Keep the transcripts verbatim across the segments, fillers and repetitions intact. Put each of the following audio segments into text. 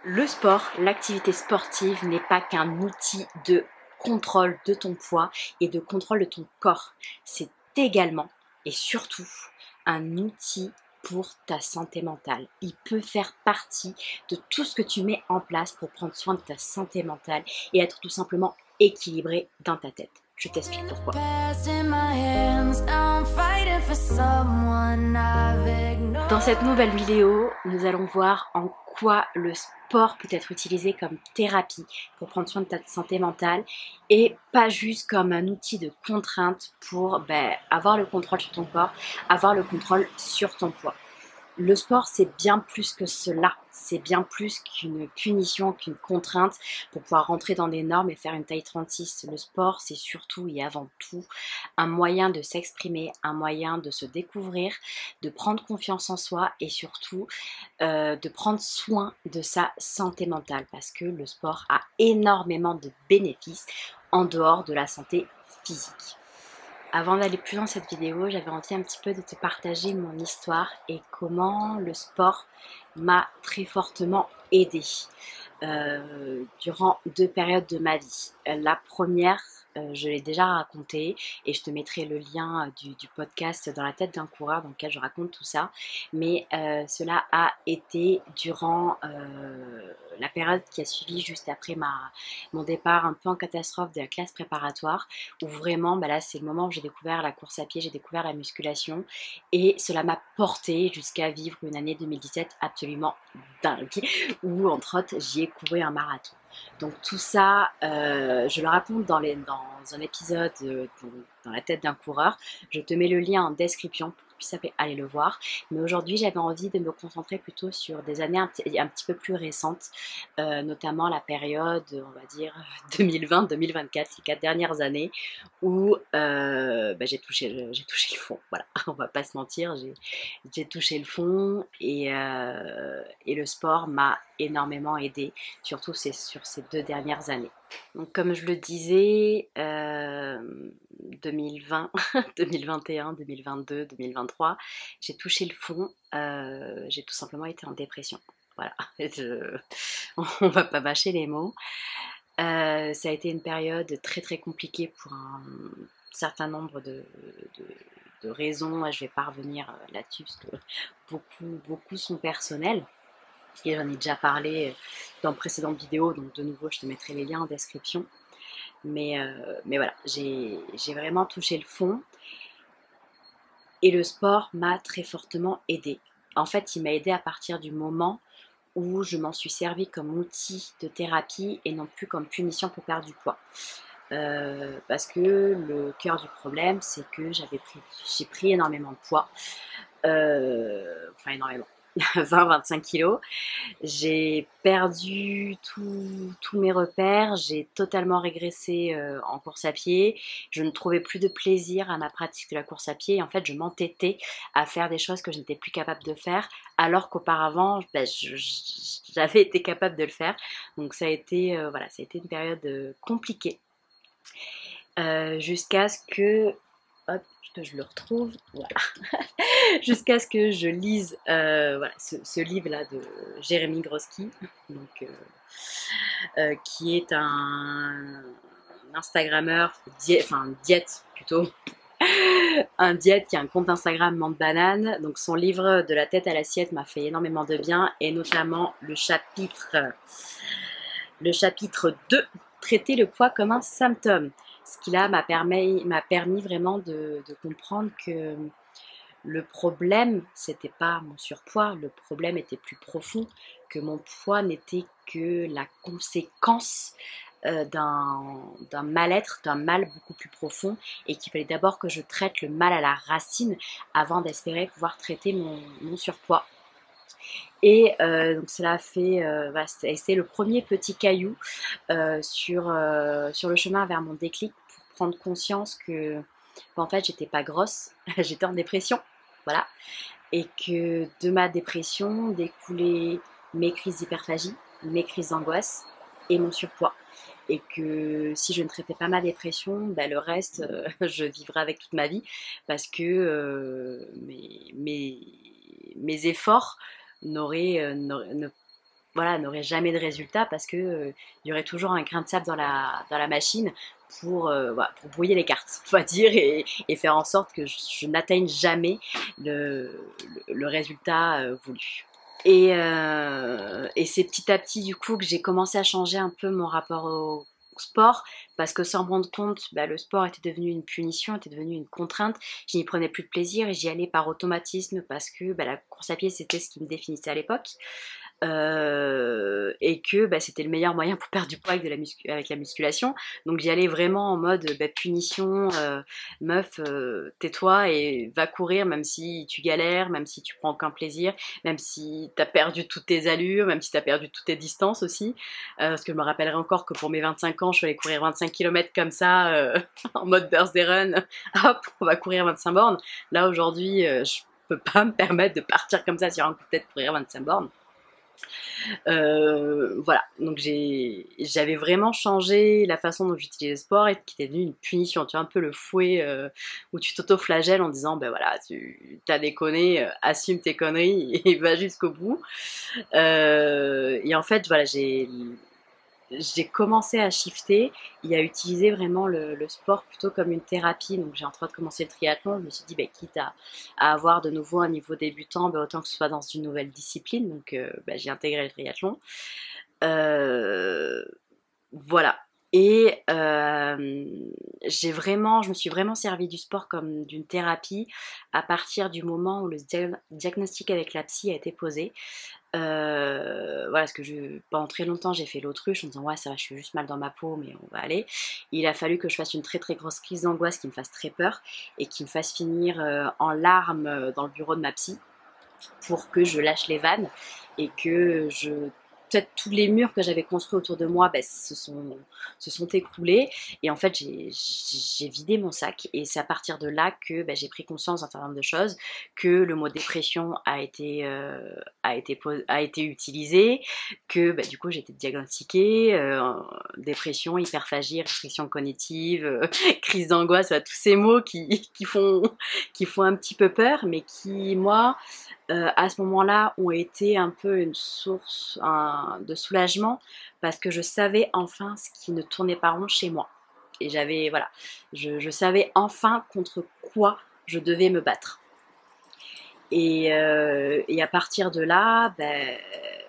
Le sport, l'activité sportive n'est pas qu'un outil de contrôle de ton poids et de contrôle de ton corps. C'est également et surtout un outil pour ta santé mentale. Il peut faire partie de tout ce que tu mets en place pour prendre soin de ta santé mentale et être tout simplement équilibré dans ta tête. Je t'explique pourquoi. Dans cette nouvelle vidéo, nous allons voir en quoi le sport peut être utilisé comme thérapie pour prendre soin de ta santé mentale et pas juste comme un outil de contrainte pour ben, avoir le contrôle sur ton corps, avoir le contrôle sur ton poids. Le sport, c'est bien plus que cela. C'est bien plus qu'une punition, qu'une contrainte pour pouvoir rentrer dans des normes et faire une taille trente-six. Le sport, c'est surtout et avant tout un moyen de s'exprimer, un moyen de se découvrir, de prendre confiance en soi et surtout euh, de prendre soin de sa santé mentale parce que le sport a énormément de bénéfices en dehors de la santé physique. Avant d'aller plus loin dans cette vidéo, j'avais envie un petit peu de te partager mon histoire et comment le sport m'a très fortement aidée euh, durant deux périodes de ma vie. La première, euh, je l'ai déjà racontée et je te mettrai le lien du, du podcast dans la tête d'un coureur dans lequel je raconte tout ça. Mais euh, cela a été durant euh, la période qui a suivi juste après ma, mon départ un peu en catastrophe de la classe préparatoire où vraiment, bah là c'est le moment où j'ai découvert la course à pied, j'ai découvert la musculation et cela m'a porté jusqu'à vivre une année deux mille dix-sept absolument dingue où entre autres j'y ai couru un marathon. Donc tout ça, euh, je le raconte dans, les, dans un épisode euh, dans, dans la tête d'un coureur. Je te mets le lien en description pour que tu puisses aller le voir. Mais aujourd'hui, j'avais envie de me concentrer plutôt sur des années un, petit, un petit peu plus récentes, euh, notamment la période, on va dire, deux mille vingt deux mille vingt-quatre, ces quatre dernières années, où euh, bah, j'ai touché, j'ai touché le fond. Voilà, on va pas se mentir, j'ai, j'ai touché le fond et, euh, et le sport m'a énormément aidé, surtout c'est sur ces deux dernières années. Donc comme je le disais, euh, deux mille vingt, deux mille vingt et un, deux mille vingt-deux, deux mille vingt-trois, j'ai touché le fond, euh, j'ai tout simplement été en dépression. Voilà, je, on va pas bâcher les mots. Euh, ça a été une période très très compliquée pour un certain nombre de, de, de raisons. Je vais pas revenir là-dessus parce que beaucoup, beaucoup sont personnels. Et j'en ai déjà parlé dans précédentes vidéos, donc de nouveau je te mettrai les liens en description. Mais, euh, mais voilà, j'ai, j'ai vraiment touché le fond. Et le sport m'a très fortement aidée. En fait, il m'a aidée à partir du moment où je m'en suis servi comme outil de thérapie et non plus comme punition pour perdre du poids. Euh, parce que le cœur du problème, c'est que j'avais pris, j'ai pris énormément de poids. Euh, enfin, énormément. vingt à vingt-cinq kilos. J'ai perdu tous mes repères, j'ai totalement régressé euh, en course à pied, je ne trouvais plus de plaisir à ma pratique de la course à pied et en fait je m'entêtais à faire des choses que je n'étais plus capable de faire alors qu'auparavant ben, j'avais été capable de le faire. Donc ça a été, euh, voilà, ça a été une période euh, compliquée euh, jusqu'à ce que... Hop, que je le retrouve, voilà. Jusqu'à ce que je lise euh, voilà, ce, ce livre-là de Jérémy Grosski, donc, euh, euh, qui est un, un Instagrammeur, diète, enfin diète plutôt, un diète qui a un compte Instagram Menthe Banane. Donc son livre De la tête à l'assiette m'a fait énormément de bien, et notamment le chapitre, le chapitre deux, Traiter le poids comme un symptôme. Ce qui là m'a permis, m'a permis vraiment de, de comprendre que le problème, c'était pas mon surpoids, le problème était plus profond, que mon poids n'était que la conséquence euh, d'un, d'un mal-être, d'un mal beaucoup plus profond, et qu'il fallait d'abord que je traite le mal à la racine avant d'espérer pouvoir traiter mon, mon surpoids. Et euh, donc cela a fait, euh, bah, c'était le premier petit caillou euh, sur, euh, sur le chemin vers mon déclic pour prendre conscience que, bah, en fait, j'étais pas grosse, j'étais en dépression, voilà, et que de ma dépression découlaient mes crises d'hyperphagie, mes crises d'angoisse et mon surpoids. Et que si je ne traitais pas ma dépression, bah, le reste, euh, je vivrais avec toute ma vie parce que euh, mes, mes, mes efforts n'auraient, euh, n'auraient, ne, voilà, n'aurait jamais de résultat parce que euh, il y aurait toujours un grain de sable dans la, dans la machine pour, euh, voilà, pour brouiller les cartes, on va dire, et, et faire en sorte que je, je n'atteigne jamais le, le, le résultat euh, voulu. Et, euh, et c'est petit à petit du coup que j'ai commencé à changer un peu mon rapport au sport parce que sans me rendre compte, bah, le sport était devenu une punition, était devenu une contrainte. Je n'y prenais plus de plaisir et j'y allais par automatisme parce que bah, la course à pied c'était ce qui me définissait à l'époque. Euh, et que bah, c'était le meilleur moyen pour perdre du poids avec, de la, muscu avec la musculation. Donc j'y allais vraiment en mode bah, punition, euh, meuf, euh, tais-toi et va courir même si tu galères, même si tu prends aucun plaisir, même si t'as perdu toutes tes allures, même si t'as perdu toutes tes distances aussi. Euh, parce que je me rappellerai encore que pour mes vingt-cinq ans, je suis allée courir vingt-cinq kilomètres comme ça, euh, en mode birthday run. Hop, on va courir vingt-cinq bornes. Là aujourd'hui, euh, je peux pas me permettre de partir comme ça sur un coup de tête pour courir vingt-cinq bornes. Euh, voilà, donc j'avais vraiment changé la façon dont j'utilisais le sport et qui était devenu une punition, tu vois, un peu le fouet euh, où tu t'auto-flagelles en disant, ben voilà, tu as déconné, euh, assume tes conneries et va jusqu'au bout. Euh, et en fait, voilà, j'ai j'ai commencé à shifter et à utiliser vraiment le, le sport plutôt comme une thérapie. Donc j'ai entre autres commencé le triathlon. Je me suis dit, bah, quitte à, à avoir de nouveau un niveau débutant, bah, autant que ce soit dans une nouvelle discipline. Donc euh, bah, j'ai intégré le triathlon. Euh, voilà. Et euh, j'ai vraiment, je me suis vraiment servi du sport comme d'une thérapie à partir du moment où le diagnostic avec la psy a été posé. Euh, voilà, parce que je, pendant très longtemps j'ai fait l'autruche en disant ouais ça va, je suis juste mal dans ma peau mais on va aller. Il a fallu que je fasse une très très grosse crise d'angoisse qui me fasse très peur et qui me fasse finir euh, en larmes dans le bureau de ma psy pour que je lâche les vannes et que je peut-être tous les murs que j'avais construits autour de moi ben, se, sont, se sont écroulés et en fait j'ai vidé mon sac et c'est à partir de là que ben, j'ai pris conscience d'un certain nombre de choses, que le mot dépression a été, euh, a été, a été utilisé, que ben, du coup j'ai été diagnostiquée, euh, dépression, hyperphagie, restriction cognitive, euh, crise d'angoisse, ben, tous ces mots qui, qui, font, qui font un petit peu peur mais qui moi Euh, à ce moment-là ont été un peu une source un, de soulagement parce que je savais enfin ce qui ne tournait pas rond chez moi. Et j'avais, voilà, je, je savais enfin contre quoi je devais me battre. Et, euh, et à partir de là, ben,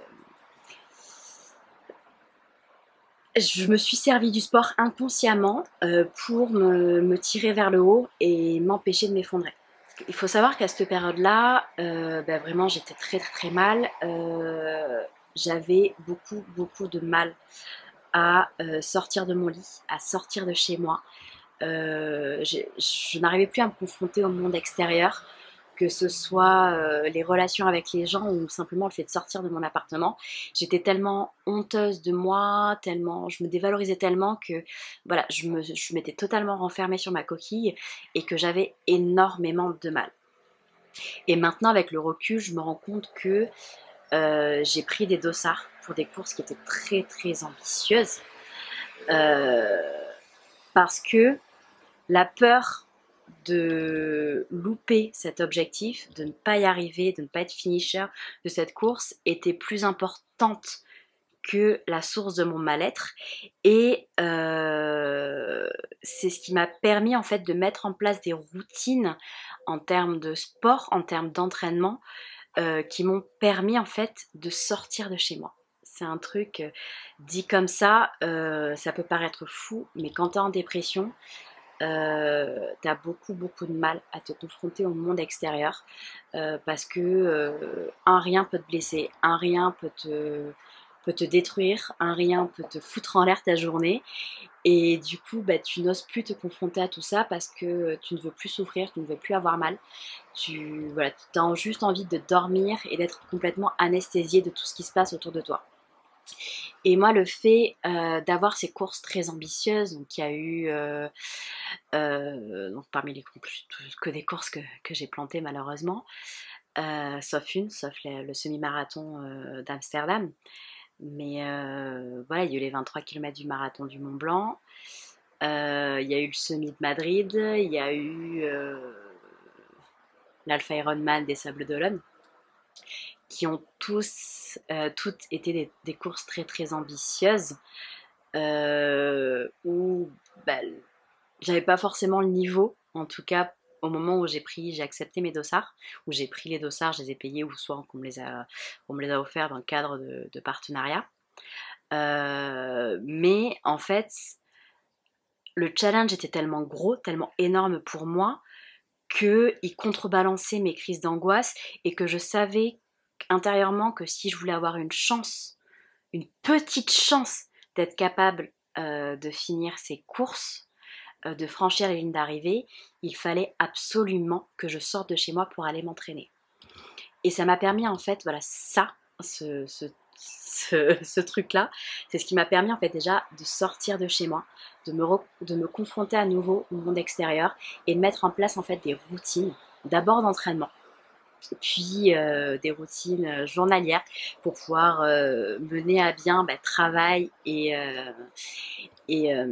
je me suis servi du sport inconsciemment euh, pour me, me tirer vers le haut et m'empêcher de m'effondrer. Il faut savoir qu'à cette période-là, euh, bah vraiment j'étais très très très mal. Euh, J'avais beaucoup beaucoup de mal à euh, sortir de mon lit, à sortir de chez moi. Euh, je je n'arrivais plus à me confronter au monde extérieur, que ce soit euh, les relations avec les gens ou simplement le fait de sortir de mon appartement. J'étais tellement honteuse de moi, tellement, je me dévalorisais tellement que voilà, je me, je m'étais totalement renfermée sur ma coquille et que j'avais énormément de mal. Et maintenant, avec le recul, je me rends compte que euh, j'ai pris des dossards pour des courses qui étaient très très ambitieuses euh, parce que la peur de louper cet objectif, de ne pas y arriver, de ne pas être finisher de cette course était plus importante que la source de mon mal-être et euh, c'est ce qui m'a permis en fait de mettre en place des routines en termes de sport, en termes d'entraînement euh, qui m'ont permis en fait de sortir de chez moi. C'est un truc euh, dit comme ça, euh, ça peut paraître fou, mais quand t'es en dépression, euh, t'as beaucoup beaucoup de mal à te confronter au monde extérieur euh, parce que euh, un rien peut te blesser, un rien peut te, peut te détruire, un rien peut te foutre en l'air ta journée et du coup bah, tu n'oses plus te confronter à tout ça parce que tu ne veux plus souffrir, tu ne veux plus avoir mal, tu voilà, as juste envie de dormir et d'être complètement anesthésié de tout ce qui se passe autour de toi. Et moi, le fait euh, d'avoir ces courses très ambitieuses, donc il y a eu, euh, euh, donc parmi les plus que des courses que, que j'ai plantées malheureusement, euh, sauf une, sauf le, le semi-marathon euh, d'Amsterdam. Mais euh, voilà, il y a eu les vingt-trois kilomètres du marathon du Mont Blanc, euh, il y a eu le semi de Madrid, il y a eu euh, l'Alpha Ironman des Sables d'Olonne. qui ont tous, euh, toutes été des, des courses très très ambitieuses, euh, où bah, j'avais pas forcément le niveau, en tout cas au moment où j'ai pris, j'ai accepté mes dossards, où j'ai pris les dossards, je les ai payés, ou soit qu'on me les a, on me les a offerts dans le cadre de, de partenariat. Euh, mais en fait, le challenge était tellement gros, tellement énorme pour moi, qu'il contrebalançait mes crises d'angoisse et que je savais intérieurement que si je voulais avoir une chance, une petite chance d'être capable euh, de finir ces courses, euh, de franchir les lignes d'arrivée, il fallait absolument que je sorte de chez moi pour aller m'entraîner. Et ça m'a permis en fait, voilà, ça, ce, ce, ce, ce truc-là, c'est ce qui m'a permis en fait déjà de sortir de chez moi, de me, re, de me confronter à nouveau au monde extérieur et de mettre en place en fait des routines, d'abord d'entraînement, puis euh, des routines euh, journalières pour pouvoir euh, mener à bien bah, travail et, euh, et, euh,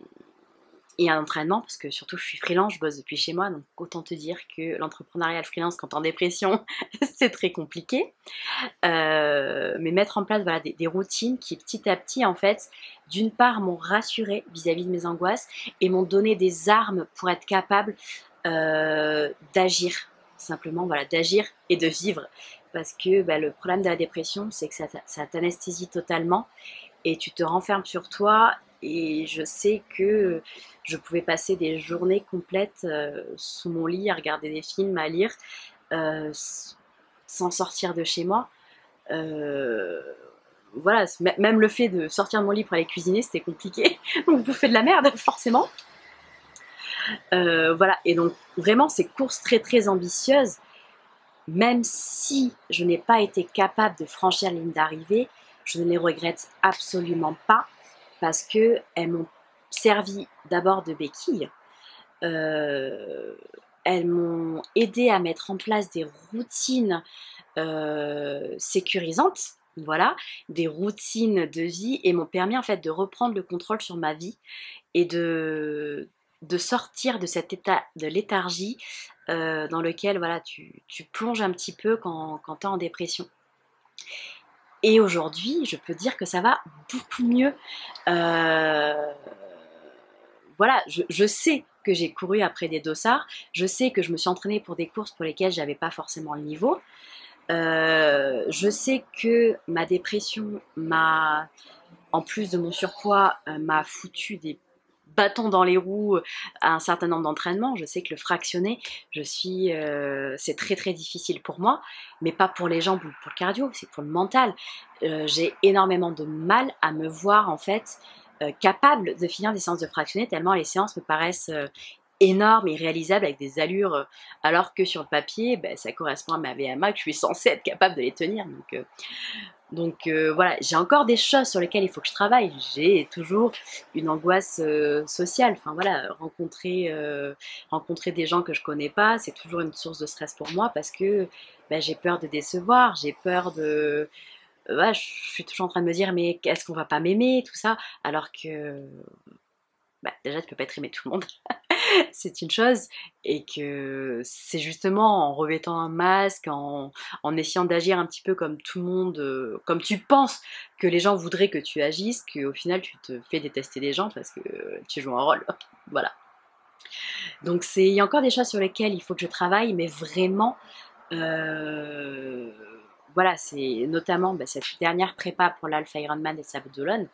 et un entraînement, parce que surtout je suis freelance, je bosse depuis chez moi, donc autant te dire que l'entrepreneuriat, le freelance, quand t'es en dépression, c'est très compliqué. Euh, mais mettre en place voilà, des, des routines qui petit à petit, en fait, d'une part m'ont rassurée vis-à-vis de mes angoisses et m'ont donné des armes pour être capable euh, d'agir, simplement, voilà, d'agir et de vivre. Parce que bah, le problème de la dépression, c'est que ça, ça t'anesthésie totalement et tu te renfermes sur toi. Et je sais que je pouvais passer des journées complètes euh, sous mon lit à regarder des films, à lire, euh, sans sortir de chez moi. Euh, voilà, même le fait de sortir de mon lit pour aller cuisiner, c'était compliqué. Donc, bouffer de la merde, forcément. Euh, voilà, et donc vraiment ces courses très très ambitieuses, même si je n'ai pas été capable de franchir la ligne d'arrivée, je ne les regrette absolument pas parce que elles m'ont servi d'abord de béquille. Euh, elles m'ont aidé à mettre en place des routines euh, sécurisantes, voilà, des routines de vie et m'ont permis en fait de reprendre le contrôle sur ma vie et de, de sortir de cet état de léthargie euh, dans lequel voilà, tu, tu plonges un petit peu quand, quand tu es en dépression. Et aujourd'hui, je peux dire que ça va beaucoup mieux. Euh, voilà, je, je sais que j'ai couru après des dossards, je sais que je me suis entraînée pour des courses pour lesquelles j'avais pas forcément le niveau. Euh, je sais que ma dépression m'a, en plus de mon surpoids, euh, m'a foutu des bâtons dans les roues à un certain nombre d'entraînements. Je sais que le fractionner, je suis, euh, c'est très très difficile pour moi, mais pas pour les jambes ou pour le cardio, c'est pour le mental. Euh, j'ai énormément de mal à me voir en fait euh, capable de finir des séances de fractionner tellement les séances me paraissent euh, énormes et réalisables avec des allures, euh, alors que sur le papier, ben, ça correspond à ma V M A, que je suis censée être capable de les tenir. Donc, euh, donc euh, voilà, j'ai encore des choses sur lesquelles il faut que je travaille. J'ai toujours une angoisse euh, sociale. Enfin voilà, rencontrer, euh, rencontrer des gens que je connais pas, c'est toujours une source de stress pour moi parce que ben, j'ai peur de décevoir, j'ai peur de... Euh, ouais, je suis toujours en train de me dire mais est-ce qu'on va pas m'aimer, tout ça, alors que bah, déjà tu peux pas être aimé de tout le monde. C'est une chose, et que c'est justement en revêtant un masque, en, en essayant d'agir un petit peu comme tout le monde, euh, comme tu penses que les gens voudraient que tu agisses, qu'au final tu te fais détester les gens parce que euh, tu joues un rôle. Voilà. Donc c'est, il y a encore des choses sur lesquelles il faut que je travaille, mais vraiment, euh, voilà, c'est notamment bah, cette dernière prépa pour l'Alpha Ironman des Sables d'Olonne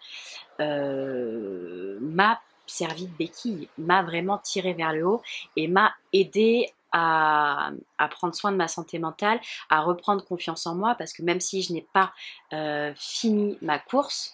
euh, m'a servi de béquille, m'a vraiment tiré vers le haut et m'a aidé à, à prendre soin de ma santé mentale, à reprendre confiance en moi, parce que même si je n'ai pas euh, fini ma course,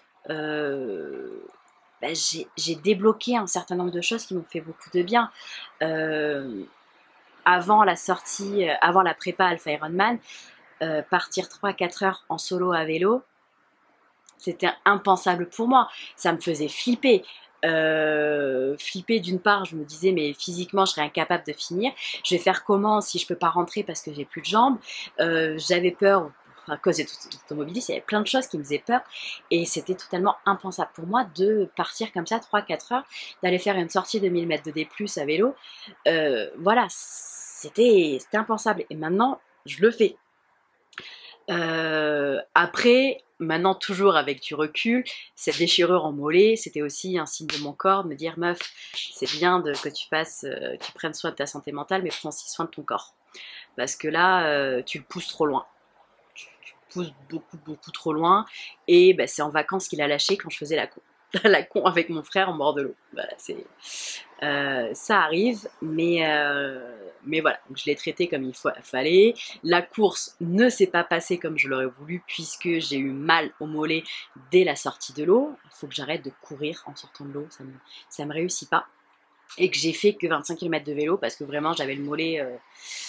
euh, bah, j'ai, j'ai débloqué un certain nombre de choses qui m'ont fait beaucoup de bien. Euh, avant la sortie, avant la prépa Alpha Ironman, euh, partir trois à quatre heures en solo à vélo, c'était impensable pour moi. Ça me faisait flipper. Euh, flipper d'une part, je me disais mais physiquement je serais incapable de finir. Je vais faire comment si je peux pas rentrer parce que j'ai plus de jambes. Euh, j'avais peur à cause des automobilistes, il y avait plein de choses qui me faisaient peur et c'était totalement impensable pour moi de partir comme ça trois à quatre heures, d'aller faire une sortie de mille mètres de D plus, à vélo. Euh, voilà, c'était, c'était impensable et maintenant je le fais. Euh, après, maintenant toujours avec du recul, cette déchirure en mollet, c'était aussi un signe de mon corps de me dire meuf, c'est bien de, que tu fasses, euh, tu prennes soin de ta santé mentale, mais prends aussi soin de ton corps. Parce que là, euh, tu le pousses trop loin. Tu, tu le pousses beaucoup, beaucoup trop loin. Et bah, c'est en vacances qu'il a lâché quand je faisais la con. La con avec mon frère en bord de l'eau. Voilà, c'est, euh, ça arrive, mais, euh, mais voilà, donc je l'ai traité comme il faut, fallait. La course ne s'est pas passée comme je l'aurais voulu puisque j'ai eu mal au mollet dès la sortie de l'eau. Il faut que j'arrête de courir en sortant de l'eau, ça me, ça me réussit pas. Et que j'ai fait que vingt-cinq kilomètres de vélo parce que vraiment j'avais le mollet... Euh,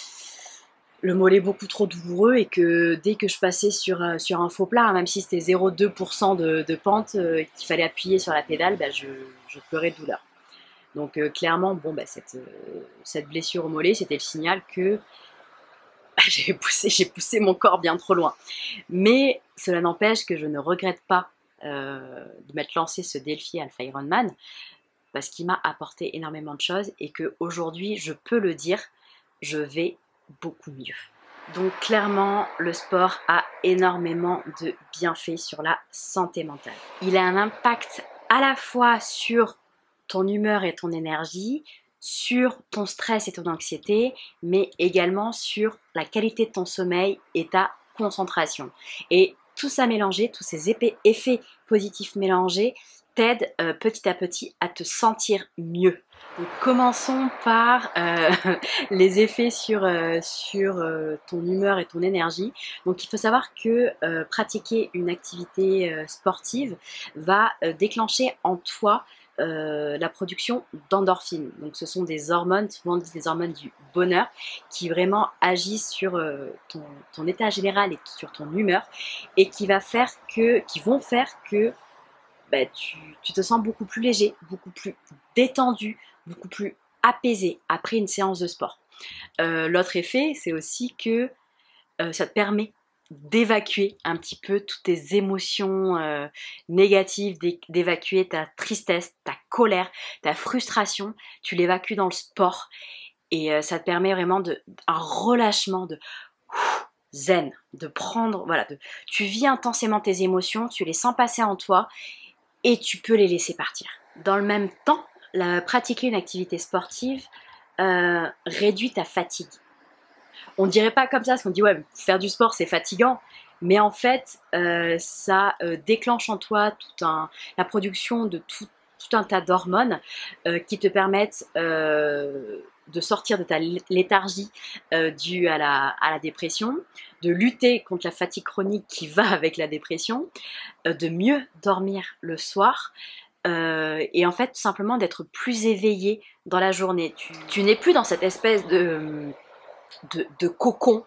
le mollet beaucoup trop douloureux et que dès que je passais sur, euh, sur un faux plat, hein, même si c'était zéro virgule deux pour cent de, de pente, euh, qu'il fallait appuyer sur la pédale, bah, je, je pleurais de douleur. Donc euh, clairement, bon, bah, cette, euh, cette blessure au mollet, c'était le signal que bah, j'ai poussé, j'ai poussé mon corps bien trop loin. Mais cela n'empêche que je ne regrette pas euh, de m'être lancé ce défi Alpha Ironman parce qu'il m'a apporté énormément de choses et qu'aujourd'hui, je peux le dire, je vais beaucoup mieux. Donc clairement, le sport a énormément de bienfaits sur la santé mentale. Il a un impact à la fois sur ton humeur et ton énergie, sur ton stress et ton anxiété, mais également sur la qualité de ton sommeil et ta concentration. Et tout ça mélangé, tous ces effets positifs mélangés, t'aident euh, petit à petit à te sentir mieux. Donc commençons par euh, les effets sur, euh, sur euh, ton humeur et ton énergie. Donc il faut savoir que euh, pratiquer une activité euh, sportive va euh, déclencher en toi euh, la production d'endorphines. Donc ce sont des hormones, souvent des hormones du bonheur, qui vraiment agissent sur euh, ton, ton état général et sur ton humeur et qui, va faire que, qui vont faire que bah, tu, tu te sens beaucoup plus léger, beaucoup plus détendu, beaucoup plus apaisé après une séance de sport. Euh, L'autre effet, c'est aussi que euh, ça te permet d'évacuer un petit peu toutes tes émotions euh, négatives, d'évacuer ta tristesse, ta colère, ta frustration. Tu l'évacues dans le sport et euh, ça te permet vraiment de, un relâchement de zen, de prendre, voilà, de, tu vis intensément tes émotions, tu les sens passer en toi et tu peux les laisser partir. Dans le même temps, la, pratiquer une activité sportive euh, réduit ta fatigue. On ne dirait pas comme ça, parce qu'on dit ouais, faire du sport c'est fatigant, mais en fait, euh, ça euh, déclenche en toi tout un, la production de tout, tout un tas d'hormones euh, qui te permettent euh, de sortir de ta léthargie euh, due à la, à la dépression, de lutter contre la fatigue chronique qui va avec la dépression, euh, de mieux dormir le soir, euh, et en fait tout simplement d'être plus éveillé dans la journée. Tu, tu n'es plus dans cette espèce de, de, de cocon,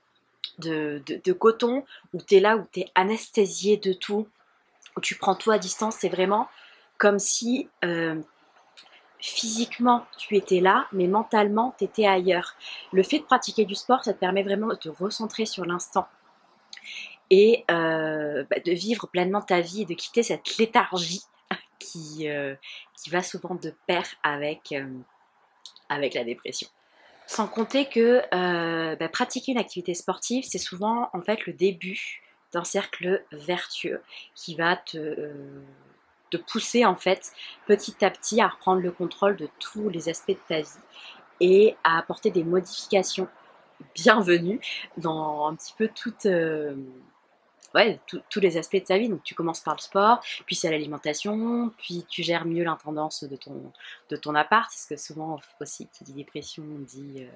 de, de, de coton, où tu es là, où tu es anesthésié de tout, où tu prends tout à distance. C'est vraiment comme si euh, physiquement tu étais là, mais mentalement tu étais ailleurs. Le fait de pratiquer du sport, ça te permet vraiment de te recentrer sur l'instant et euh, bah, de vivre pleinement ta vie et de quitter cette léthargie qui, euh, qui va souvent de pair avec, euh, avec la dépression. Sans compter que euh, bah, pratiquer une activité sportive, c'est souvent en fait le début d'un cercle vertueux qui va te, euh, te pousser en fait petit à petit à reprendre le contrôle de tous les aspects de ta vie et à apporter des modifications bienvenues dans un petit peu toute... Euh, ouais, tous les aspects de sa vie. Donc tu commences par le sport, puis c'est l'alimentation, puis tu gères mieux l'intendance de ton, de ton appart, parce que souvent aussi qui dit dépression, on dit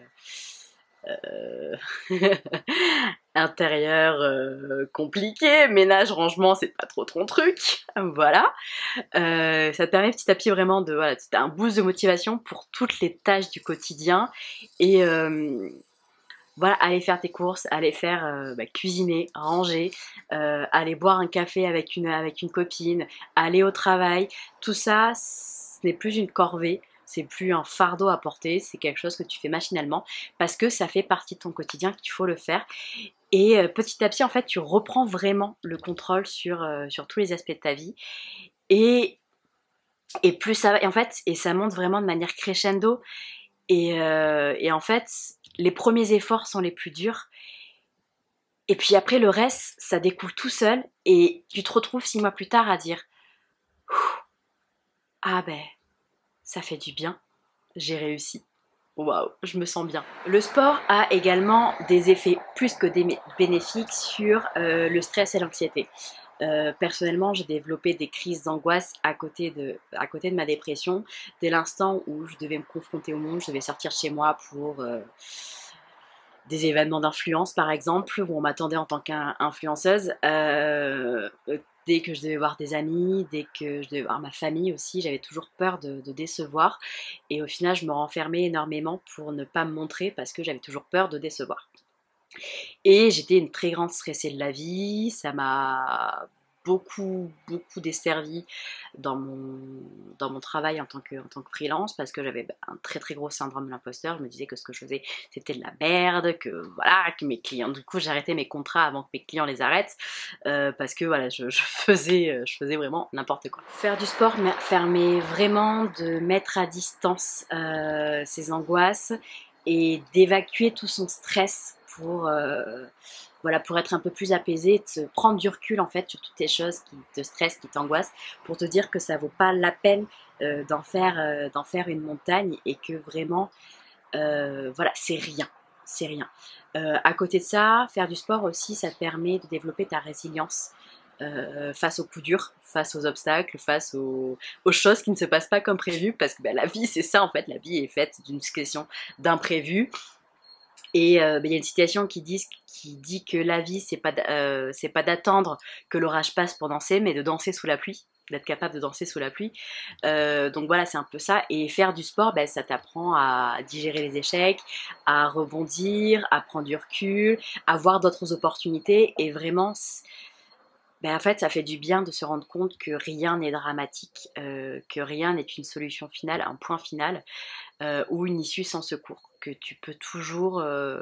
euh, euh, intérieur euh, compliqué, ménage, rangement, c'est pas trop ton truc, voilà. Euh, ça te permet petit à petit vraiment de, voilà, t'as un boost de motivation pour toutes les tâches du quotidien et euh, voilà, aller faire tes courses, aller faire euh, bah, cuisiner, ranger, euh, aller boire un café avec une, avec une copine, aller au travail, tout ça, ce n'est plus une corvée, c'est plus un fardeau à porter, c'est quelque chose que tu fais machinalement parce que ça fait partie de ton quotidien, qu'il faut le faire. Et euh, petit à petit, en fait, tu reprends vraiment le contrôle sur, euh, sur tous les aspects de ta vie. Et, et plus ça va, et en fait, et ça monte vraiment de manière crescendo. Et, euh, et en fait, les premiers efforts sont les plus durs. Et puis après le reste, ça découle tout seul et tu te retrouves six mois plus tard à dire « Ah ben, ça fait du bien, j'ai réussi. Waouh, je me sens bien. » Le sport a également des effets plus que des bénéfiques sur euh, le stress et l'anxiété. Euh, personnellement, j'ai développé des crises d'angoisse à côté de, à côté de ma dépression. Dès l'instant où je devais me confronter au monde, je devais sortir chez moi pour euh, des événements d'influence par exemple, où on m'attendait en tant qu'influenceuse. Euh, dès que je devais voir des amis, dès que je devais voir ma famille aussi, j'avais toujours peur de, de décevoir. Et au final, je me renfermais énormément pour ne pas me montrer parce que j'avais toujours peur de décevoir. Et j'étais une très grande stressée de la vie, ça m'a beaucoup, beaucoup desservi dans mon, dans mon travail en tant que, en tant que freelance parce que j'avais un très très gros syndrome de l'imposteur. Je me disais que ce que je faisais c'était de la merde, que voilà, que mes clients, du coup j'arrêtais mes contrats avant que mes clients les arrêtent euh, parce que voilà, je, je, faisais, je faisais vraiment n'importe quoi. Faire du sport permet vraiment de mettre à distance euh, ses angoisses et d'évacuer tout son stress pour, euh, voilà, pour être un peu plus apaisé, de se prendre du recul en fait sur toutes ces choses qui te stressent, qui t'angoissent, pour te dire que ça vaut pas la peine euh, d'en faire, euh, d'en faire une montagne et que vraiment, euh, voilà, c'est rien, c'est rien. Euh, à côté de ça, faire du sport aussi, ça te permet de développer ta résilience. Euh, face aux coups durs, face aux obstacles, face aux, aux choses qui ne se passent pas comme prévu, parce que bah, la vie c'est ça en fait, la vie est faite d'une question d'imprévus. Et euh, bah, y a une citation qui dit, qui dit que la vie c'est pas, euh, c'est pas d'attendre que l'orage passe pour danser, mais de danser sous la pluie, d'être capable de danser sous la pluie. Euh, donc voilà, c'est un peu ça. Et faire du sport, bah, ça t'apprend à digérer les échecs, à rebondir, à prendre du recul, à voir d'autres opportunités. Et vraiment, ben en fait, ça fait du bien de se rendre compte que rien n'est dramatique, euh, que rien n'est une solution finale, un point final, euh, ou une issue sans secours. Que tu peux toujours, euh,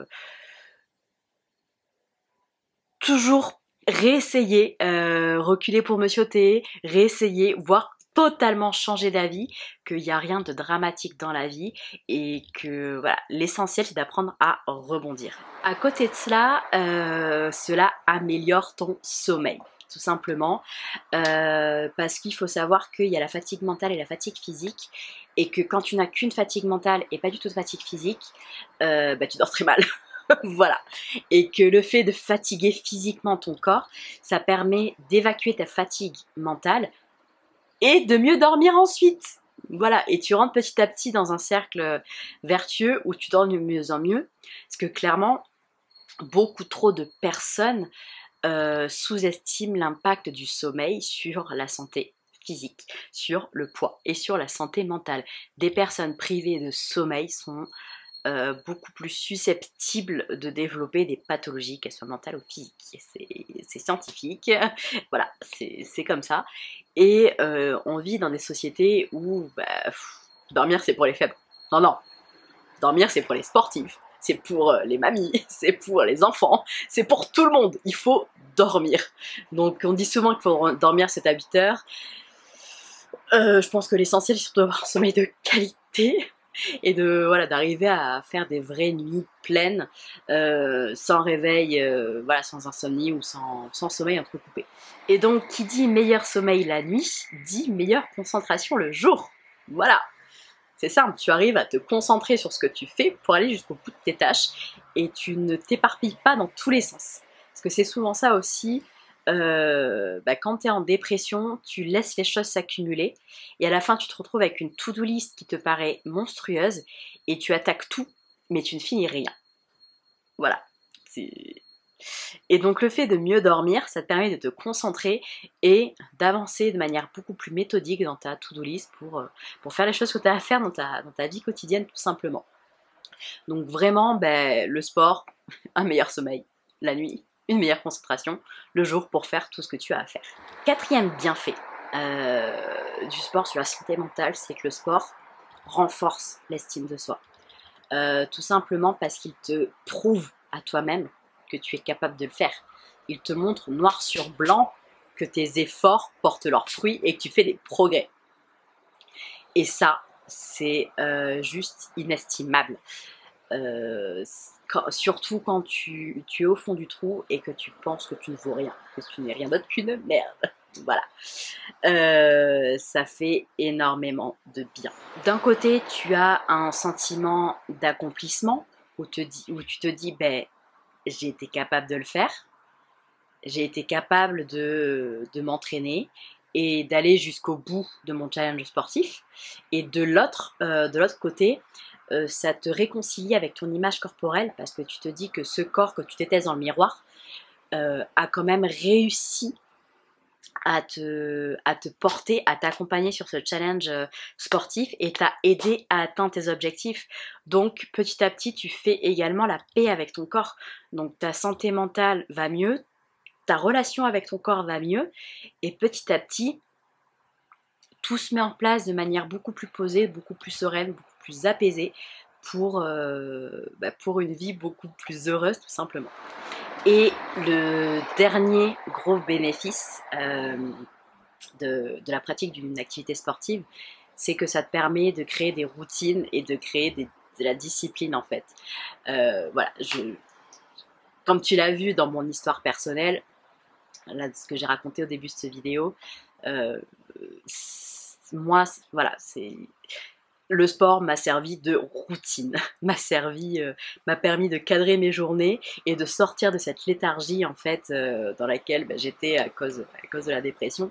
toujours réessayer, euh, reculer pour me chioter, réessayer, voire totalement changer d'avis, qu'il n'y a rien de dramatique dans la vie et que voilà, l'essentiel c'est d'apprendre à rebondir. À côté de cela, euh, cela améliore ton sommeil. Tout simplement, euh, parce qu'il faut savoir qu'il y a la fatigue mentale et la fatigue physique, et que quand tu n'as qu'une fatigue mentale et pas du tout de fatigue physique, euh, bah, tu dors très mal. Voilà. Et que le fait de fatiguer physiquement ton corps, ça permet d'évacuer ta fatigue mentale et de mieux dormir ensuite. Voilà, et tu rentres petit à petit dans un cercle vertueux où tu dors de mieux en mieux, parce que clairement, beaucoup trop de personnes Euh, sous-estime l'impact du sommeil sur la santé physique, sur le poids et sur la santé mentale. Des personnes privées de sommeil sont euh, beaucoup plus susceptibles de développer des pathologies, qu'elles soient mentales ou physiques. C'est scientifique, voilà, c'est comme ça. Et euh, on vit dans des sociétés où bah, pff, dormir c'est pour les faibles. Non, non, dormir c'est pour les sportifs. C'est pour les mamies, c'est pour les enfants, c'est pour tout le monde. Il faut dormir. Donc on dit souvent qu'il faut dormir sept à huit heures. Euh, je pense que l'essentiel c'est surtout d'avoir un sommeil de qualité et de voilà d'arriver à faire des vraies nuits pleines, euh, sans réveil, euh, voilà, sans insomnie ou sans, sans sommeil entrecoupé. Et donc qui dit meilleur sommeil la nuit, dit meilleure concentration le jour. Voilà. C'est simple, tu arrives à te concentrer sur ce que tu fais pour aller jusqu'au bout de tes tâches et tu ne t'éparpilles pas dans tous les sens. Parce que c'est souvent ça aussi, euh, bah quand tu es en dépression, tu laisses les choses s'accumuler et à la fin tu te retrouves avec une to-do list qui te paraît monstrueuse et tu attaques tout, mais tu ne finis rien. Voilà. Et donc le fait de mieux dormir, ça te permet de te concentrer et d'avancer de manière beaucoup plus méthodique dans ta to-do list pour, pour faire les choses que tu as à faire dans ta, dans ta vie quotidienne tout simplement. Donc vraiment, ben, le sport, un meilleur sommeil, la nuit, une meilleure concentration, le jour pour faire tout ce que tu as à faire. Quatrième bienfait euh, du sport sur la santé mentale, c'est que le sport renforce l'estime de soi. Euh, tout simplement parce qu'il te prouve à toi-même que tu es capable de le faire. Il te montre noir sur blanc que tes efforts portent leurs fruits et que tu fais des progrès. Et ça, c'est euh, juste inestimable. Euh, quand, surtout quand tu, tu es au fond du trou et que tu penses que tu ne vaux rien, que tu n'es rien d'autre qu'une merde. Voilà. Euh, ça fait énormément de bien. D'un côté, tu as un sentiment d'accomplissement où, te dis, où tu te dis, ben, j'ai été capable de le faire, j'ai été capable de, de m'entraîner et d'aller jusqu'au bout de mon challenge sportif. Et de l'autre, euh, de l'autre côté, euh, ça te réconcilie avec ton image corporelle parce que tu te dis que ce corps que tu détestes dans le miroir euh, a quand même réussi à te, à te porter, à t'accompagner sur ce challenge sportif et t'a aidé à atteindre tes objectifs. Donc petit à petit, tu fais également la paix avec ton corps. Donc ta santé mentale va mieux, ta relation avec ton corps va mieux et petit à petit, tout se met en place de manière beaucoup plus posée, beaucoup plus sereine, beaucoup plus apaisée pour, euh, bah pour une vie beaucoup plus heureuse tout simplement. Et le dernier gros bénéfice euh, de, de la pratique d'une activité sportive, c'est que ça te permet de créer des routines et de créer des, de la discipline en fait. Euh, voilà, je, comme tu l'as vu dans mon histoire personnelle, là, ce que j'ai raconté au début de cette vidéo, euh, moi, voilà, c'est... Le sport m'a servi de routine, m'a servi, euh, m'a permis de cadrer mes journées et de sortir de cette léthargie en fait euh, dans laquelle bah, j'étais à cause, à cause de la dépression.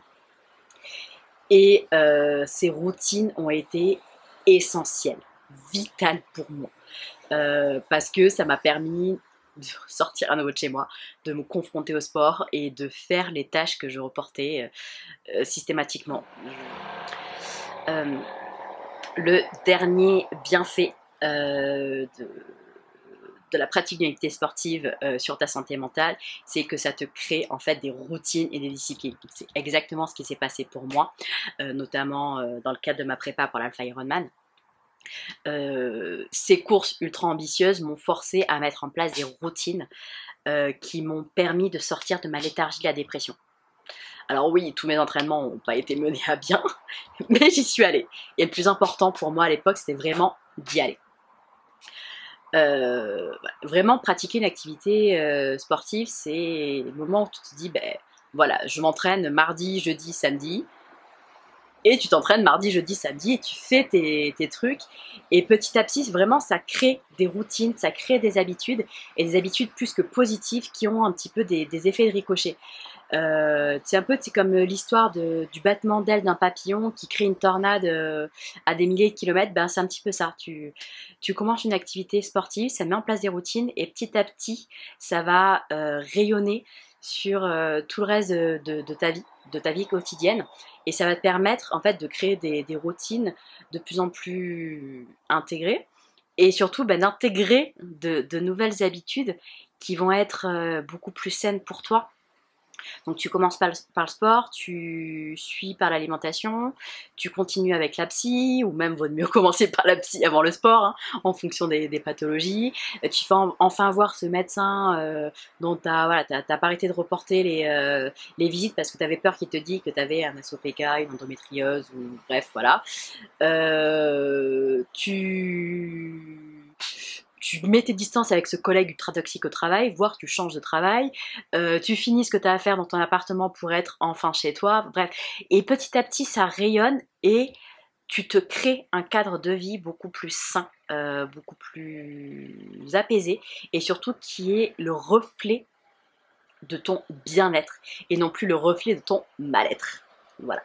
Et euh, ces routines ont été essentielles, vitales pour moi, euh, parce que ça m'a permis de sortir à nouveau de chez moi, de me confronter au sport et de faire les tâches que je reportais euh, systématiquement. Euh, Le dernier bienfait euh, de, de la pratique d'une activité sportive euh, sur ta santé mentale, c'est que ça te crée en fait des routines et des disciplines. C'est exactement ce qui s'est passé pour moi, euh, notamment euh, dans le cadre de ma prépa pour l'Alpha Ironman. Euh, ces courses ultra ambitieuses m'ont forcé à mettre en place des routines euh, qui m'ont permis de sortir de ma léthargie de la dépression. Alors oui, tous mes entraînements n'ont pas été menés à bien, mais j'y suis allée. Et le plus important pour moi à l'époque, c'était vraiment d'y aller. Euh, vraiment, pratiquer une activité euh, sportive, c'est le moment où tu te dis, ben voilà, je m'entraîne mardi, jeudi, samedi. Et tu t'entraînes mardi, jeudi, samedi et tu fais tes, tes trucs. Et petit à petit, vraiment, ça crée des routines, ça crée des habitudes. Et des habitudes plus que positives qui ont un petit peu des, des effets de ricochet. Euh, c'est un peu comme l'histoire de, du battement d'aile d'un papillon qui crée une tornade euh, à des milliers de kilomètres. Ben, c'est un petit peu ça. Tu, tu commences une activité sportive, ça met en place des routines et petit à petit, ça va euh, rayonner sur euh, tout le reste de, de, de ta vie, de ta vie quotidienne. Et ça va te permettre en fait de créer des, des routines de plus en plus intégrées et surtout ben, d'intégrer de, de nouvelles habitudes qui vont être euh, beaucoup plus saines pour toi. Donc tu commences par le, par le sport, tu suis par l'alimentation, tu continues avec la psy, ou même vaut mieux commencer par la psy avant le sport, hein, en fonction des, des pathologies. Tu fais en, enfin voir ce médecin euh, dont tu n'as voilà, t'as, t'as pas arrêté de reporter les, euh, les visites parce que tu avais peur qu'il te dise que tu avais un S O P K, une endométriose, ou bref, voilà. Euh, tu... tu mets tes distances avec ce collègue ultra toxique au travail, voire tu changes de travail, euh, tu finis ce que tu as à faire dans ton appartement pour être enfin chez toi, bref. Et petit à petit, ça rayonne et tu te crées un cadre de vie beaucoup plus sain, euh, beaucoup plus apaisé et surtout qui est le reflet de ton bien-être et non plus le reflet de ton mal-être. Voilà.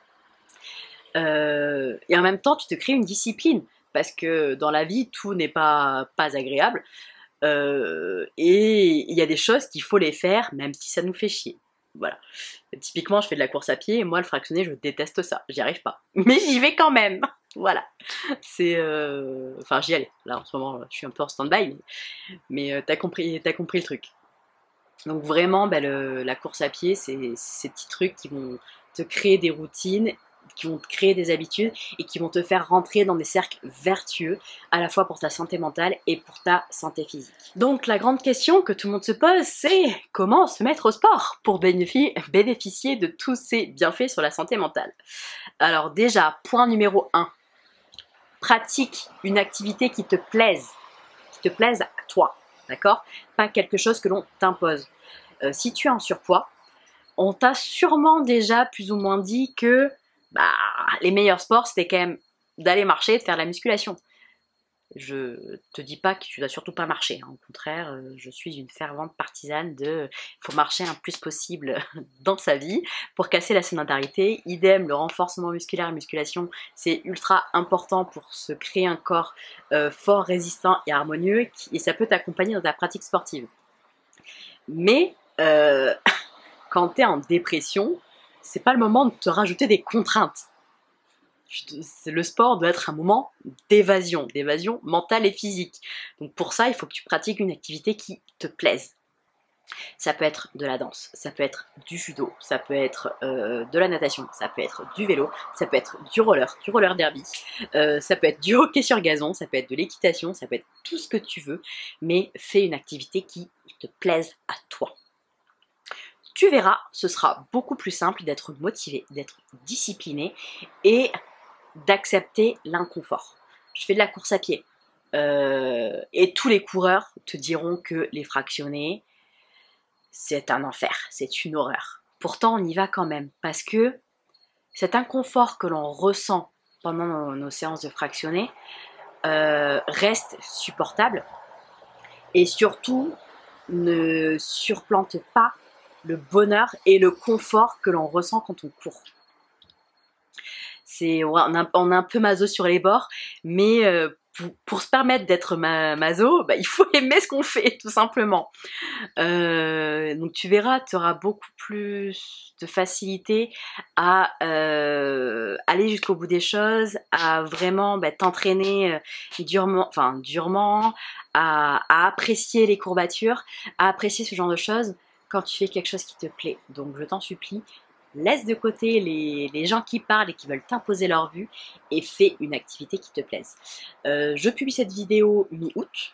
Euh, et en même temps, tu te crées une discipline parce que dans la vie, tout n'est pas, pas agréable. Euh, et il y a des choses qu'il faut les faire, même si ça nous fait chier. Voilà. Typiquement, je fais de la course à pied, et moi, le fractionné, je déteste ça. J'y arrive pas. Mais j'y vais quand même. Voilà. C'est... Euh... Enfin, j'y allais. Là, en ce moment, je suis un peu en stand-by. Mais, mais euh, t'as compris, t'as compris le truc. Donc vraiment, bah, le, la course à pied, c'est ces petits trucs qui vont te créer des routines, qui vont te créer des habitudes et qui vont te faire rentrer dans des cercles vertueux, à la fois pour ta santé mentale et pour ta santé physique. Donc la grande question que tout le monde se pose, c'est comment se mettre au sport pour bénéficier, bénéficier de tous ces bienfaits sur la santé mentale. Alors déjà, point numéro un, pratique une activité qui te plaise. te plaise à toi, d'accord? Pas quelque chose que l'on t'impose. Euh, si tu es en surpoids, on t'a sûrement déjà plus ou moins dit que bah, les meilleurs sports, c'était quand même d'aller marcher, de faire de la musculation. Je te dis pas que tu dois surtout pas marcher, hein. Au contraire, euh, je suis une fervente partisane de il faut marcher un plus possible dans sa vie pour casser la sédentarité. Idem, le renforcement musculaire et musculation, c'est ultra important pour se créer un corps euh, fort, résistant et harmonieux, et ça peut t'accompagner dans ta pratique sportive. Mais euh, quand tu es en dépression, c'est pas le moment de te rajouter des contraintes. Le sport doit être un moment d'évasion, d'évasion mentale et physique. Donc pour ça, il faut que tu pratiques une activité qui te plaise. Ça peut être de la danse, ça peut être du judo, ça peut être euh, de la natation, ça peut être du vélo, ça peut être du roller, du roller derby, euh, ça peut être du hockey sur gazon, ça peut être de l'équitation, ça peut être tout ce que tu veux, mais fais une activité qui te plaise à toi. Tu verras, ce sera beaucoup plus simple d'être motivé, d'être discipliné et d'accepter l'inconfort. Je fais de la course à pied euh, et tous les coureurs te diront que les fractionnés, c'est un enfer, c'est une horreur. Pourtant, on y va quand même parce que cet inconfort que l'on ressent pendant nos, nos séances de fractionnés euh, reste supportable et surtout ne surplante pas le bonheur et le confort que l'on ressent quand on court. C'est, on, a, on a un peu maso sur les bords, mais euh, pour, pour se permettre d'être ma, maso, bah, il faut aimer ce qu'on fait, tout simplement. Euh, donc tu verras, tu auras beaucoup plus de facilité à euh, aller jusqu'au bout des choses, à vraiment bah, t'entraîner durement, enfin durement, à, à apprécier les courbatures, à apprécier ce genre de choses quand tu fais quelque chose qui te plaît. Donc je t'en supplie, laisse de côté les, les gens qui parlent et qui veulent t'imposer leur vue et fais une activité qui te plaise. Euh, je publie cette vidéo mi-août.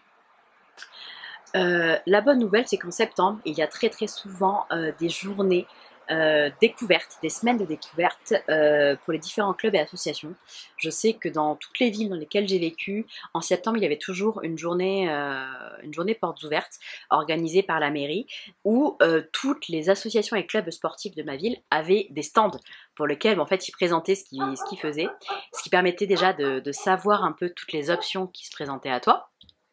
Euh, la bonne nouvelle, c'est qu'en septembre, il y a très très souvent euh, des journées euh, découvertes, des semaines de découvertes euh, pour les différents clubs et associations. Je sais que dans toutes les villes dans lesquelles j'ai vécu, en septembre, il y avait toujours une journée, euh, une journée portes ouvertes organisée par la mairie où euh, toutes les associations et clubs sportifs de ma ville avaient des stands pour lesquels en fait, ils présentaient ce qu'ils, ce qu'ils faisaient, ce qui permettait déjà de, de savoir un peu toutes les options qui se présentaient à toi.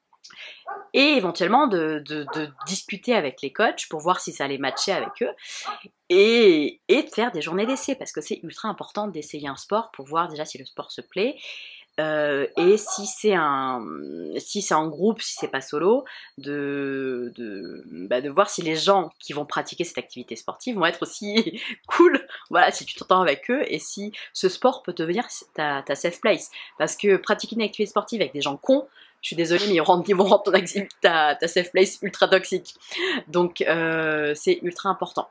Et éventuellement de, de, de discuter avec les coachs pour voir si ça allait matcher avec eux et, et de faire des journées d'essai parce que c'est ultra important d'essayer un sport pour voir déjà si le sport se plaît euh, et si c'est un si c'est en groupe, si c'est pas solo, de, de, bah de voir si les gens qui vont pratiquer cette activité sportive vont être aussi cool, voilà, si tu t'entends avec eux et si ce sport peut devenir ta, ta safe place parce que pratiquer une activité sportive avec des gens cons, je suis désolée, mais ils, rendent, ils vont rendre ton ta, ta safe place ultra toxique. Donc, euh, c'est ultra important.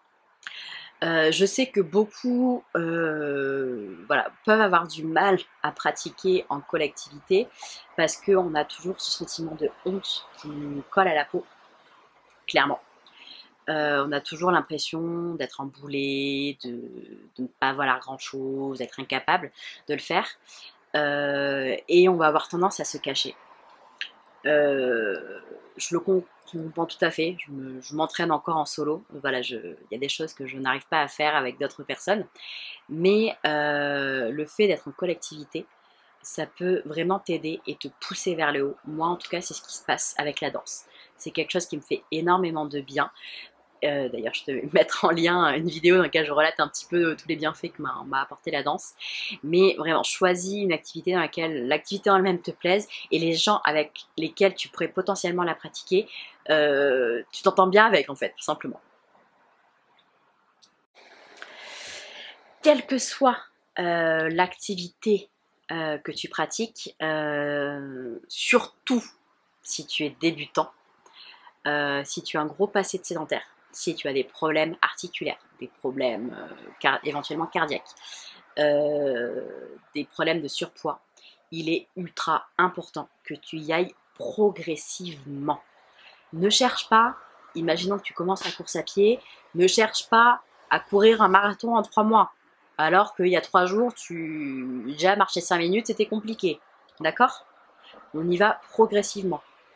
Euh, je sais que beaucoup euh, voilà, peuvent avoir du mal à pratiquer en collectivité parce qu'on a toujours ce sentiment de honte qui nous colle à la peau, clairement. Euh, on a toujours l'impression d'être emboulé, de, de ne pas voir grand-chose, d'être incapable de le faire. Euh, et on va avoir tendance à se cacher. Euh, je le comprends tout à fait, je, me, je m'entraîne encore en solo, voilà, il y a des choses que je n'arrive pas à faire avec d'autres personnes, mais euh, le fait d'être en collectivité, ça peut vraiment t'aider et te pousser vers le haut. Moi en tout cas, c'est ce qui se passe avec la danse. C'est quelque chose qui me fait énormément de bien. Euh, d'ailleurs, je te vais mettre en lien une vidéo dans laquelle je relate un petit peu tous les bienfaits que m'a, m'a apporté la danse. Mais vraiment, choisis une activité dans laquelle l'activité en elle-même te plaise et les gens avec lesquels tu pourrais potentiellement la pratiquer, euh, tu t'entends bien avec en fait, tout simplement. Quelle que soit euh, l'activité euh, que tu pratiques, euh, surtout si tu es débutant, euh, si tu as un gros passé de sédentaire, si tu as des problèmes articulaires, des problèmes euh, car éventuellement cardiaques, euh, des problèmes de surpoids, il est ultra important que tu y ailles progressivement. Ne cherche pas, imaginons que tu commences la course à pied, ne cherche pas à courir un marathon en trois mois, alors qu'il y a trois jours, tu déjà marché cinq minutes, c'était compliqué. D'accord? On y va progressivement.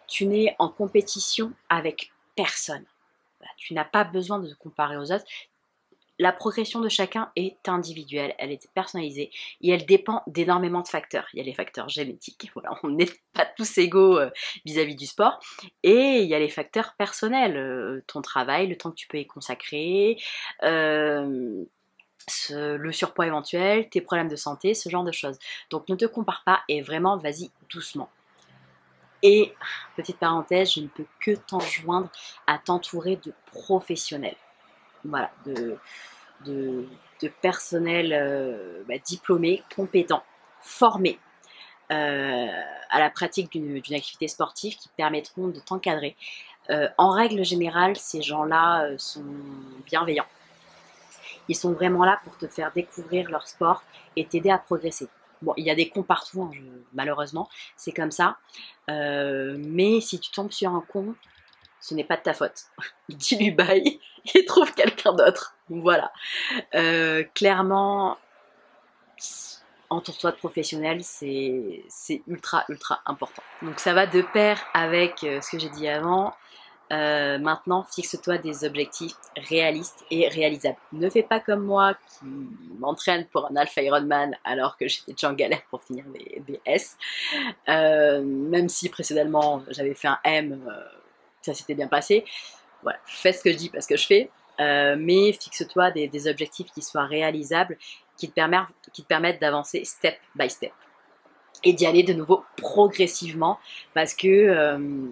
tu n'es en compétition avec personne. Voilà, tu n'as pas besoin de te comparer aux autres. La progression de chacun est individuelle, elle est personnalisée et elle dépend d'énormément de facteurs. Il y a les facteurs génétiques, voilà, on n'est pas tous égaux euh, vis-à-vis du sport, et il y a les facteurs personnels, euh, ton travail, le temps que tu peux y consacrer, euh, ce, le surpoids éventuel, tes problèmes de santé, ce genre de choses. Donc ne te compare pas et vraiment vas-y doucement. Et petite parenthèse, je ne peux que t'enjoindre à t'entourer de professionnels. Voilà, de, de, de personnel euh, bah, diplômé, compétent, formé euh, à la pratique d'une activité sportive qui permettront de t'encadrer. Euh, en règle générale, ces gens-là euh, sont bienveillants. Ils sont vraiment là pour te faire découvrir leur sport et t'aider à progresser. Bon, il y a des cons partout, hein, je, malheureusement, c'est comme ça. Euh, mais si tu tombes sur un con, ce n'est pas de ta faute. Dis-lui bye et trouve quelqu'un d'autre. Voilà. Euh, clairement, entoure-toi de professionnels, c'est ultra, ultra important. Donc ça va de pair avec euh, ce que j'ai dit avant. Euh, maintenant, fixe-toi des objectifs réalistes et réalisables. Ne fais pas comme moi qui m'entraîne pour un Alpha Ironman alors que j'étais déjà en galère pour finir les, les S. Euh, même si précédemment j'avais fait un M, euh, ça s'était bien passé. Voilà, fais ce que je dis parce que je fais, euh, mais fixe-toi des, des objectifs qui soient réalisables, qui te permettent, qui te permettent d'avancer step by step et d'y aller de nouveau progressivement parce que euh,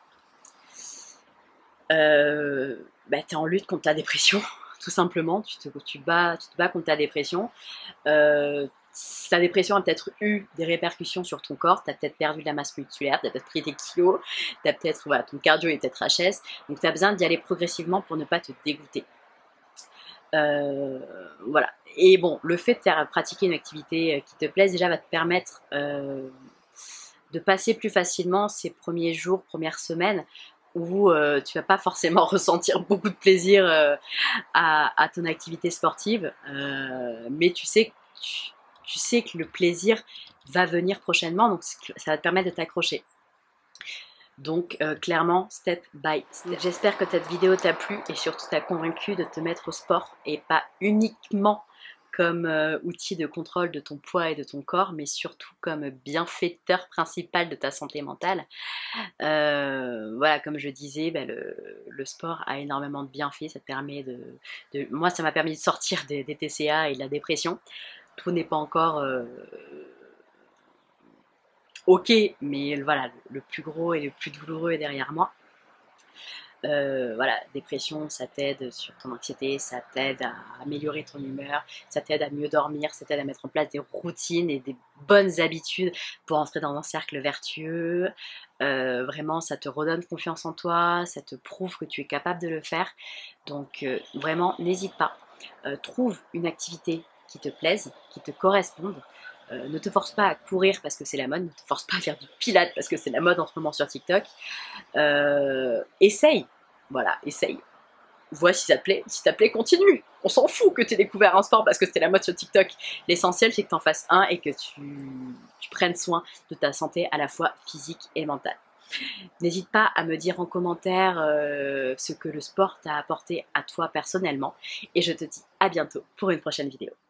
euh, bah, tu es en lutte contre la dépression, tout simplement. Tu te, tu bats, tu te bats contre ta dépression. Euh, ta dépression a peut-être eu des répercussions sur ton corps, tu as peut-être perdu de la masse musculaire, tu as peut-être pris des kilos, t'as peut-être, voilà, ton cardio est peut-être H S, donc tu as besoin d'y aller progressivement pour ne pas te dégoûter. Euh, voilà. Et bon, le fait de faire pratiquer une activité qui te plaise déjà va te permettre euh, de passer plus facilement ces premiers jours, premières semaines où euh, tu vas pas forcément ressentir beaucoup de plaisir euh, à, à ton activité sportive, euh, mais tu sais, tu, tu sais que le plaisir va venir prochainement, donc ça va te permettre de t'accrocher. Donc euh, clairement, step by step. J'espère que cette vidéo t'a plu et surtout t'a convaincu de te mettre au sport et pas uniquement comme euh, outil de contrôle de ton poids et de ton corps, mais surtout comme bienfaiteur principal de ta santé mentale. Euh, voilà, comme je disais, bah, le, le sport a énormément de bienfaits. Ça te permet de, de... Moi, ça m'a permis de sortir des, des T C A et de la dépression. Tout n'est pas encore euh, ok, mais voilà, le plus gros et le plus douloureux est derrière moi. Euh, voilà, dépression, ça t'aide sur ton anxiété, ça t'aide à améliorer ton humeur, ça t'aide à mieux dormir, ça t'aide à mettre en place des routines et des bonnes habitudes pour entrer dans un cercle vertueux. Euh, vraiment, ça te redonne confiance en toi, ça te prouve que tu es capable de le faire. Donc euh, vraiment, n'hésite pas. Euh, trouve une activité qui te plaise, qui te corresponde. Euh, ne te force pas à courir parce que c'est la mode, ne te force pas à faire du pilates parce que c'est la mode en ce moment sur TikTok. Euh, essaye, voilà, essaye. Vois si ça te plaît. Si ça te plaît, continue. On s'en fout que tu aies découvert un sport parce que c'était la mode sur TikTok. L'essentiel, c'est que tu en fasses un et que tu, tu prennes soin de ta santé à la fois physique et mentale. N'hésite pas à me dire en commentaire euh, ce que le sport t'a apporté à toi personnellement. Et je te dis à bientôt pour une prochaine vidéo.